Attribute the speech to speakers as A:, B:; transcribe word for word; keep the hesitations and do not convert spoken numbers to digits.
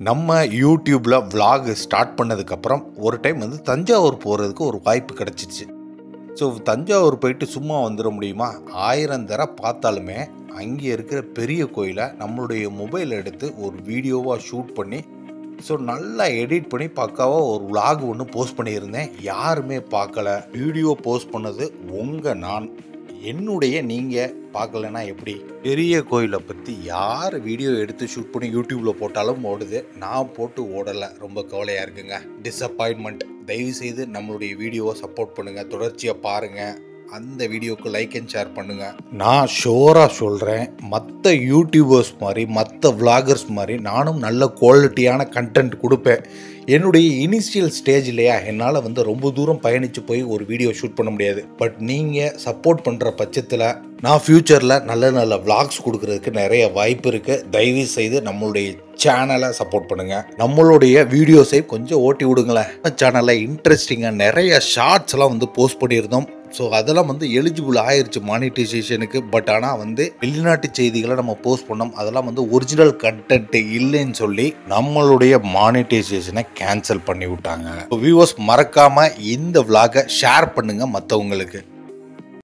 A: நம்ம யூடியூப்ல vlog start பண்ணதுக்கப்புறம் ஒரு டைம் வந்து தஞ்சாவூர் போகிறதுக்கு ஒரு வாய்ப்பு கிடச்சிச்சு. ஸோ தஞ்சாவூர் போயிட்டு சும்மா வந்துட முடியுமா? ஆயிரம் தர பார்த்தாலுமே அங்கே இருக்கிற பெரிய கோயிலை நம்மளுடைய மொபைல் எடுத்து ஒரு வீடியோவாக ஷூட் பண்ணி ஸோ நல்லா எடிட் பண்ணி பக்காவாக ஒரு vlog ஒன்று போஸ்ட் பண்ணியிருந்தேன். யாருமே பார்க்கல. வீடியோ போஸ்ட் பண்ணது உங்கள் நான் என்னுடைய நீங்கள் பார்க்கலன்னா எப்படி? பெரிய கோயிலை பற்றி யார் வீடியோ எடுத்து ஷூட் பண்ணி யூடியூப்பில் போட்டாலும் ஓடுது, நான் போட்டு ஓடலை. ரொம்ப கவலையாக இருக்குங்க. டிஸப்பாயின்மெண்ட். தயவுசெய்து நம்மளுடைய வீடியோவை சப்போர்ட் பண்ணுங்கள், தொடர்ச்சியாக பாருங்கள், அந்த வீடியோவுக்கு லைக் அண்ட் ஷேர் பண்ணுங்கள். நான் ஷோராக சொல்கிறேன், மற்ற யூடியூபர்ஸ் மாதிரி மற்ற விளாகர்ஸ் மாதிரி நானும் நல்ல குவாலிட்டியான கண்டென்ட் கொடுப்பேன். என்னுடைய இனிஷியல் ஸ்டேஜ் இல்லையா, என்னால் வந்து ரொம்ப தூரம் பயணித்து போய் ஒரு வீடியோ ஷூட் பண்ண முடியாது. பட் நீங்கள் சப்போர்ட் பண்ணுற பட்சத்தில் நான் ஃப்யூச்சரில் நல்ல நல்ல விளாக்ஸ் கொடுக்கறதுக்கு நிறைய வாய்ப்பு இருக்குது. தயவு செய்து நம்மளுடைய சேனலை சப்போர்ட் பண்ணுங்கள். நம்மளுடைய வீடியோஸை கொஞ்சம் ஓட்டி விடுங்களேன். சேனலில் இன்ட்ரெஸ்டிங்காக நிறைய ஷார்ட்ஸ்லாம் வந்து போஸ்ட் பண்ணியிருந்தோம். ஸோ அதெல்லாம் வந்து எலிஜிபிள் ஆயிடுச்சு மானிட்டைசேஷனுக்கு. பட் ஆனால் வந்து வெளிநாட்டு செய்திகளை நம்ம போஸ்ட் பண்ணோம், அதெல்லாம் வந்து ஒரிஜினல் கண்டென்ட் இல்லைன்னு சொல்லி நம்மளுடைய மானிட்டைசேஷனை கேன்சல் பண்ணி விட்டாங்க. வியூவர்ஸ் மறக்காமல் இந்த விளாகை ஷேர் பண்ணுங்கள் மற்றவங்களுக்கு.